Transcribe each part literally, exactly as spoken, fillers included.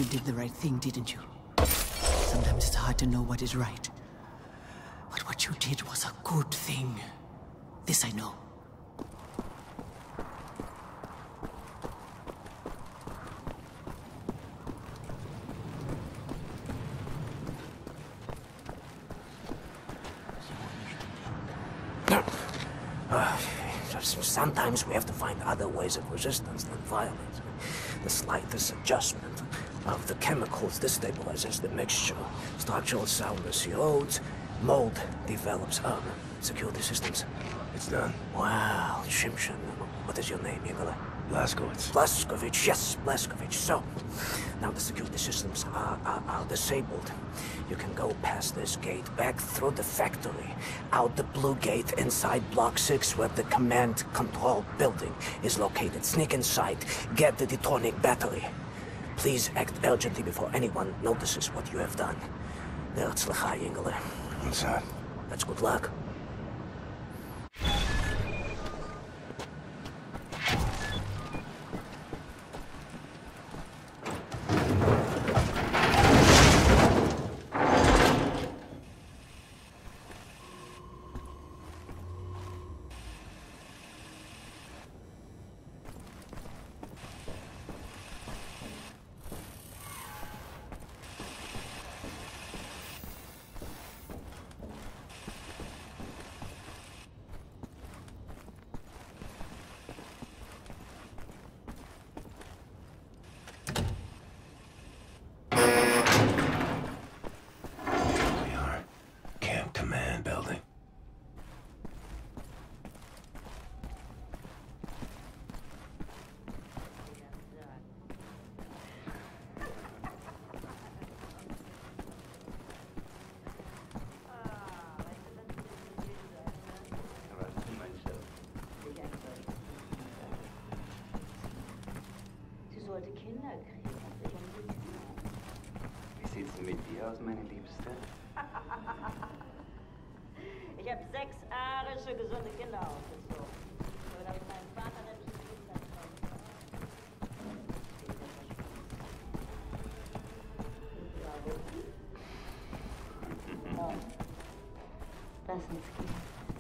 you did the right thing, didn't you? Sometimes it's hard to know what is right. But what you did was a good thing. This I know. Sometimes we have to find other ways of resistance than violence. The slightest adjustment of the chemicals destabilizes the mixture. Structural soundness erodes, mold develops. Um, security systems. It's done. Wow, Shimshin. What is your name, Igor? Blazkowicz. Blazkowicz, yes, Blazkowicz. So, now the security systems are, are, are disabled. You can go past this gate, back through the factory, out the blue gate inside Block six where the command control building is located. Sneak inside, get the detonic battery. Please act urgently before anyone notices what you have done. L'Herzlichai, Ingele. Inside. That's good luck. Wie sieht's denn mit dir aus, meine Liebste? Ich habe sechs arische, gesunde Kinder ausgezogen. So, dass mein Vater der oh. Lass uns gehen.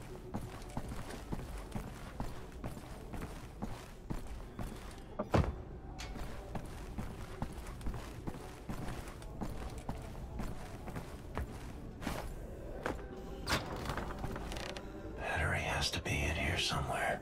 Has to be in here somewhere.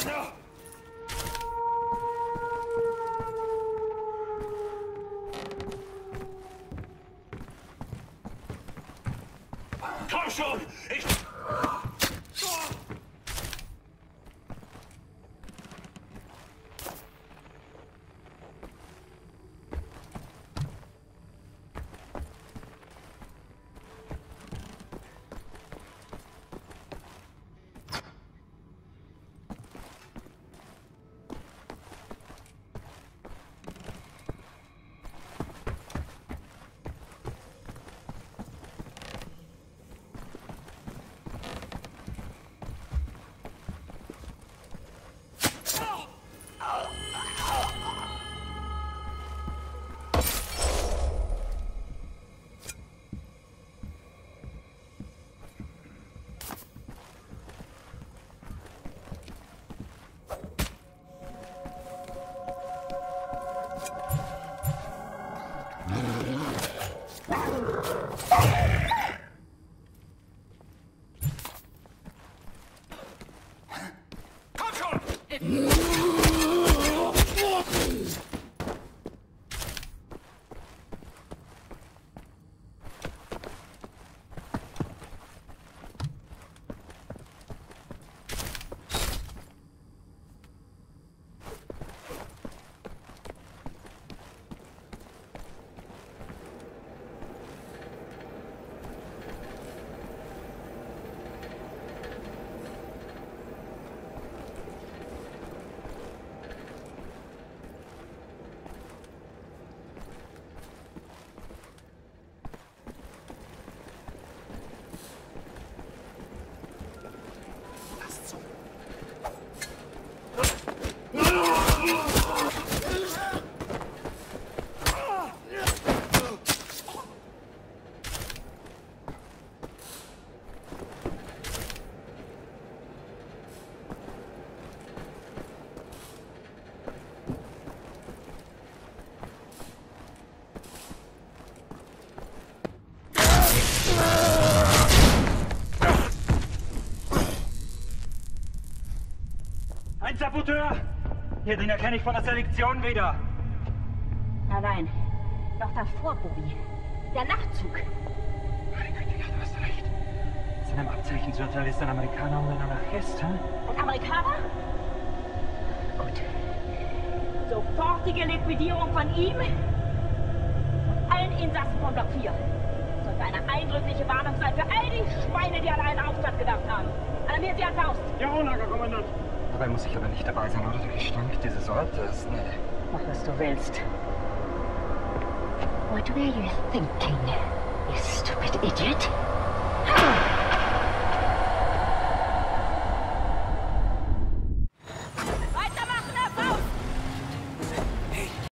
Komm schon! Ich... Ein Saboteur! Hier, den erkenne ich von der Selektion wieder. Nein, nein. Noch davor, Bobby. Der Nachtzug. Meine Güte, ja, du hast recht. In seinem Abzeichensurteil ist ein Amerikaner und ein Anarchist, hä? Ein Amerikaner? Gut. Sofortige Liquidierung von ihm und allen Insassen von Block vier. Sollte eine eindrückliche Warnung sein für all die Schweine, die an einen Aufstand gedacht haben. Alarmiert sie an Faust. Jawohl, Herr Kommandant. Dabei muss ich aber nicht dabei sein, oder? Der Gestank dieses Ortes. Nee. Mach, was du willst. What were you thinking, you stupid idiot?